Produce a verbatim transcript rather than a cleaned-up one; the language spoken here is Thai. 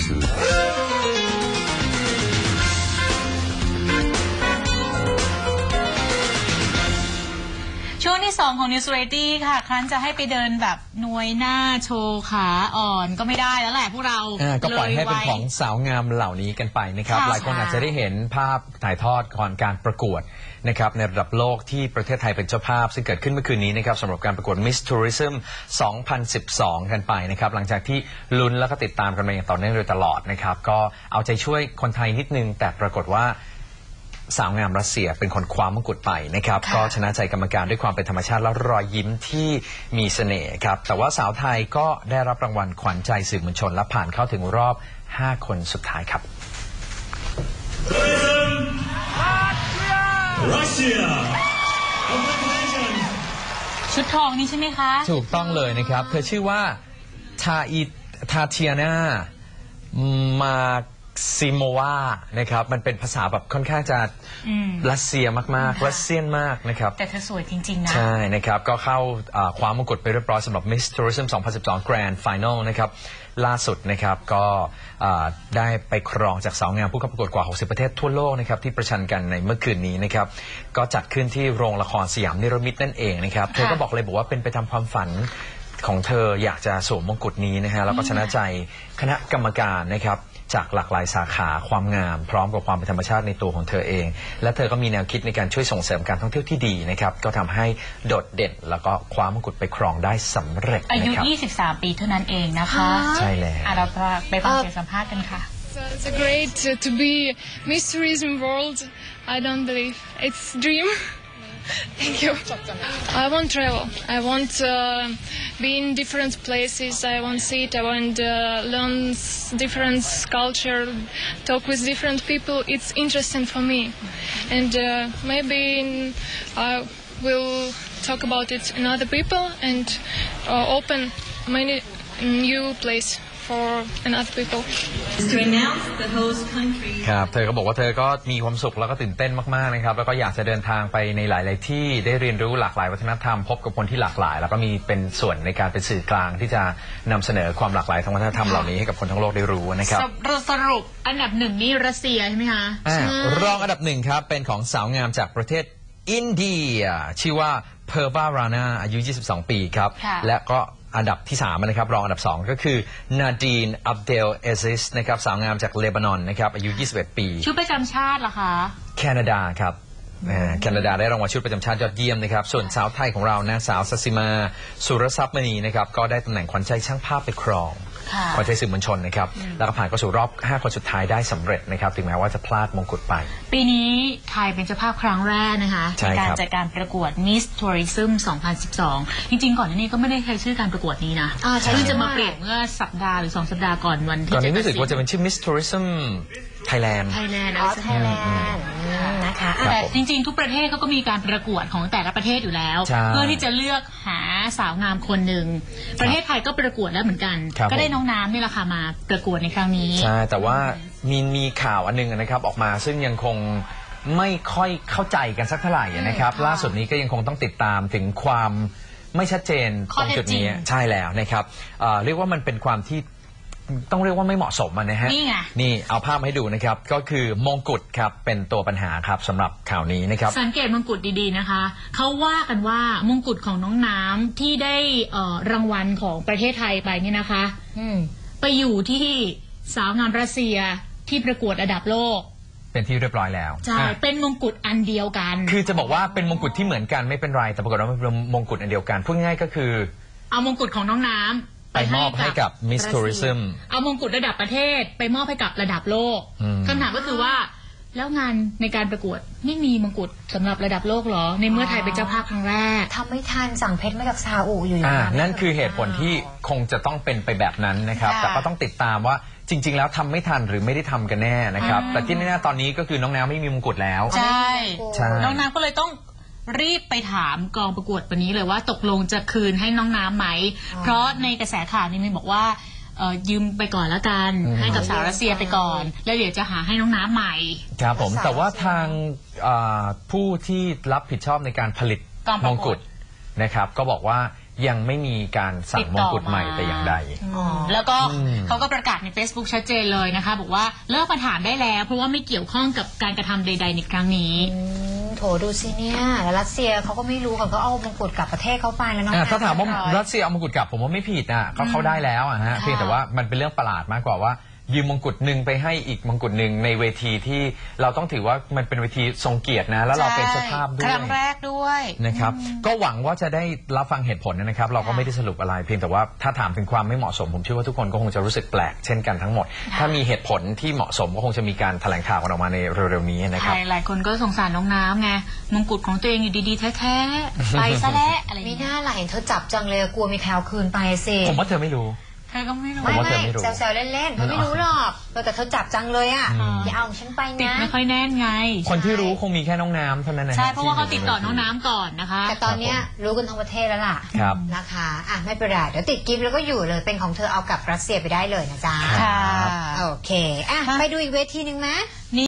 ช่วงที่สองของ News Variety ค่ะครั้นจะให้ไปเดินแบบนวยหน้าโชว์ขาอ่อนก็ไม่ได้แล้วแหละพวกเราก็ปล่อยให้เป็นของสาวงามเหล่านี้กันไปนะครับหลายคนอาจจะได้เห็นภาพถ่ายทอดก่อนการประกวดนะครับในระดับโลกที่ประเทศไทยเป็นเจ้าภาพซึ่งเกิดขึ้นเมื่อคืนนี้นะครับสำหรับการประกวด Miss Tourism สองพันสิบสอง กันไปนะครับหลังจากที่ลุ้นแล้วก็ติดตามกันมาอย่างต่อเนื่องโดยตลอดนะครับก็เอาใจช่วยคนไทยนิดนึงแต่ปรากฏว่าสาวงามรัสเซียเป็นคนคว้ามงกุฎไปนะครับก็ชนะใจกรรมการด้วยความเป็นธรรมชาติและรอยยิ้มที่มีเสน่ห์ครับแต่ว่าสาวไทยก็ได้รับรางวัลขวัญใจสื่อมวลชนและผ่านเข้าถึงรอบห้าคนสุดท้ายครับชุดทองนี่ใช่ไหมคะถูกต้องเลยนะครับเธอชื่อว่าทาอิทาเทียนามาซิโมวานะครับมันเป็นภาษาแบบค่อนข้างจะรัสเซียมากๆรัสเซียนมากนะครับแต่เธอสวยจริงๆนะใช่นะครับก็เข้าคว้ามงกุฎไปเรียบร้อยสำหรับ Miss Tourism สองพันสิบสอง Grand Final นะครับล่าสุดนะครับก็ได้ไปครองจากสาวงามผู้เข้าประกวดกว่าหกสิบประเทศทั่วโลกนะครับที่ประชันกันในเมื่อคืนนี้นะครับก็จัดขึ้นที่โรงละครสยามนิรมิตนั่นเองนะครับเธอก็บอกเลยบอกว่าเป็นไปตามความฝันของเธออยากจะสวมมงกุฎนี้นะฮะแล้วก็ชนะใจคณะกรรมการนะครับจากหลากหลายสาขาความงามพร้อมกับความเป็นธรรมชาติในตัวของเธอเองและเธอก็มีแนวคิดในการช่วยส่งเสริมการท่องเที่ยวที่ดีนะครับก็ทำให้โดดเด่นแล้วก็คว้ามงกุฎไปครองได้สำเร็จอายุยี่สิบสามปีเท่านั้นเองนะคะใช่แล้วเราไปฟังเสียงสัมภาษณ์กันค่ะ It's great to be Miss Tourism World. I don't believe it's dream. Thank you. I want travel. I want uh, be in different places. I want see it. I want uh, learn different culture, talk with different people. It's interesting for me, and uh, maybe I will talk about it in other people and uh, open many new place for another people. To announce the host country. ครับเธอก็บอกว่าเธอก็มีความสุขแล้วก็ตื่นเต้นมากๆนะครับแล้วก็อยากจะเดินทางไปในหลายๆที่ได้เรียนรู้หลากหลายวัฒนธรรมพบกับคนที่หลากหลายแล้วก็มีเป็นส่วนในการเป็นสื่อกลางที่จะนำเสนอความหลากหลายทางวัฒนธรรมเหล่านี้ให้กับคนทั้งโลกได้รู้นะครับสรุปอันดับหนึ่งนี่รัสเซียใช่ไหมคะรองอันดับหนึ่งครับเป็นของสาวงามจากประเทศอินเดียชื่อว่าเพอร์วารานาอายุยี่สิบสองปีครับและก็อันดับที่สามนะครับรองอันดับสองก็คือนาดีนอับเดลเอซิสนะครับสาวงามจากเลบานอนนะครับอายุยี่สิบเอ็ดปีชุดประจำชาติเหรอคะแคนาดาครับแคนาดาได้รางวัลชุดประจำชาติยอดเยี่ยมนะครับส่วนสาวไทยของเรานะสาวสัสิมาสุรทรัพย์มณีนะครับก็ได้ตำแหน่งขวัญใจช่างภาพไปครองขวัญใจสื่อมวลชนนะครับแล้วก็ผ่านเข้าสู่รอบห้าคนสุดท้ายได้สำเร็จนะครับถึงแม้ว่าจะพลาดมงกุฎไปปีนี้ไทยเป็นเจ้าภาพครั้งแรกนะคะในการจัดการประกวด Miss Tourism สองพันสิบสองจริงๆก่อนหน้านี้ก็ไม่ได้ใช้ชื่อการประกวดนี้นะเพิ่งจะมาเปลี่ยนเมื่อสัปดาห์หรือสองสัปดาห์ก่อนวันที่ก่อนนี้รู้สึกว่าจะเป็นชื่อ Miss Tourism Thailand Thailand อ๋อ Thailand นะคะแต่จริงๆทุกประเทศเขาก็มีการประกวดของแต่ละประเทศอยู่แล้วเพื่อที่จะเลือกหาสาวงามคนหนึ่งประเทศไทยก็ประกวดแล้วเหมือนกันก็ได้น้องน้ำนี่แหละค่ะมาประกวดในครั้งนี้ใช่แต่ว่ามีมีข่าวอันนึงนะครับออกมาซึ่งยังคงไม่ค่อยเข้าใจกันสักเท่าไหร่นะครับล่าสุดนี้ก็ยังคงต้องติดตามถึงความไม่ชัดเจนตรงจุดนี้ใช่แล้วนะครับเรียกว่ามันเป็นความที่ต้องเรียกว่าไม่เหมาะสมนะฮะนี่ไงนี่เอาภาพมาให้ดูนะครับก็คือมงกุฎครับเป็นตัวปัญหาครับสำหรับข่าวนี้นะครับสังเกตมงกุฎดีๆนะคะเขาว่ากันว่ามงกุฎของน้องน้ำที่ได้รางวัลของประเทศไทยไปเนี่ยนะคะไปอยู่ที่สาวงามรัสเซียที่ประกวดระดับโลกเป็นที่เรียบร้อยแล้วใช่เป็นมงกุฎอันเดียวกันคือจะบอกว่าเป็นมงกุฎที่เหมือนกันไม่เป็นไรแต่ปรากฏว่าเป็นมงกุฎอันเดียวกันพูดง่ายก็คือเอามงกุฎของน้องน้ำไปมอบให้กับ Miss Tourism เอามงกุฎระดับประเทศไปมอบให้กับระดับโลกคำถามก็คือว่าแล้วงานในการประกวดไม่มีมงกุฎสำหรับระดับโลกหรอในเมื่อไทยเป็นเจ้าภาพครั้งแรกทำไม่ทันสั่งเพชรมาจากซาอุอยู่อย่างนั้นนั่นคือเหตุผลที่คงจะต้องเป็นไปแบบนั้นนะครับแต่ก็ต้องติดตามว่าจริงๆแล้วทำไม่ทันหรือไม่ได้ทำกันแน่นะครับแต่ที่แน่ๆตอนนี้ก็คือน้องน้ำไม่มีมงกุฎแล้วใช่น้องน้ำก็เลยต้องรีบไปถามกองประกวดวันนี้เลยว่าตกลงจะคืนให้น้องน้ำไหมเพราะในกระแสข่าวนี้มีบอกว่ายืมไปก่อนแล้วกันให้กับสาวรัสเซียไปก่อนแล้วเดี๋ยวจะหาให้น้องน้ำใหม่ครับผมแต่ว่าทางผู้ที่รับผิดชอบในการผลิตมงกุฎนะครับก็บอกว่ายังไม่มีการสั่งมงกุฎใหม่แต่อย่างใดอ๋อแล้วก็อืมเขาก็ประกาศใน Facebook ชัดเจนเลยนะคะ บอกว่าเลิกปัญหาได้แล้ว เพราะว่าไม่เกี่ยวข้องกับการกระทำใดๆในครั้งนี้อืมโถดูสิเนี่ยแล้วรัสเซียเขาก็ไม่รู้เขาก็เอามงกุฎกลับประเทศเขาไปแล้วเนาะอ่ะถ้าถามว่าเรียบร้อยรัสเซียเอามงกุฎกลับผมว่าไม่ผิดอ่ะก็เข้าได้แล้วอ่ะฮะค่ะเพียงแต่ว่ามันเป็นเรื่องประหลาดมากกว่าว่ายืมมงกุฎหนึ่งไปให้อีกมงกุฎหนึ่งในเวทีที่เราต้องถือว่ามันเป็นเวทีทรงเกียรตินะแล้วเราเป็นเจ้าภาพด้วคยรั้งแรกด้วยนะครับก็หวังว่าจะได้รับฟังเหตุผลนะครับ เราก็ไม่ได้สรุปอะไรเพียงแต่ว่าถ้าถามถึงความไม่เหมาะสมผมเชื่อว่าทุกคนก็คงจะรู้สึกแปลกเช่นกันทั้งหมด ถ้ามีเหตุผลที่เหมาะสมก็คงจะมีการแถลงข่าวกันออกมาในเร็วๆนี้นะครับใช่หลายคนก็สงสารน้องน้ำไงมงกุฎของตัวเองอยู่ดีๆแท้ๆ ไปซะแล้วอะไรอย่างมีเงี้ยหน้าหลายเห็นเธอจับจังเลยกลัวมีใครเอาคืนไปสิผมว่าเธอไม่รู้เธอก็ไม่รู้ผมไม่ว่าเธไม่อไม่รู้แซวๆเล่นๆเธอไม่รู้หรอกเออแต่เธอจับจังเลยอ่ะอืมอย่าเอาของฉันไปติดนะไม่ค่อยแน่นไงคนที่รู้คงมีแค่น้องน้ำเท่านั้นนะฮใช่เพราะว่าเขาติดต่อน้องน้ำก่อนนะคะแต่ตอนเนี้ยรู้กันทั้งประเทศแล้วล่ะครับนะคะอ่ะไม่เป็นไรเดี๋ยวติดกิฟต์แล้วก็อยู่เลยเป็นของเธอเอากลับรัสเซียไปได้เลยนะจ๊ะค่ะโอเคอ่ะไปดูอีกเวทีหนึ่งไหม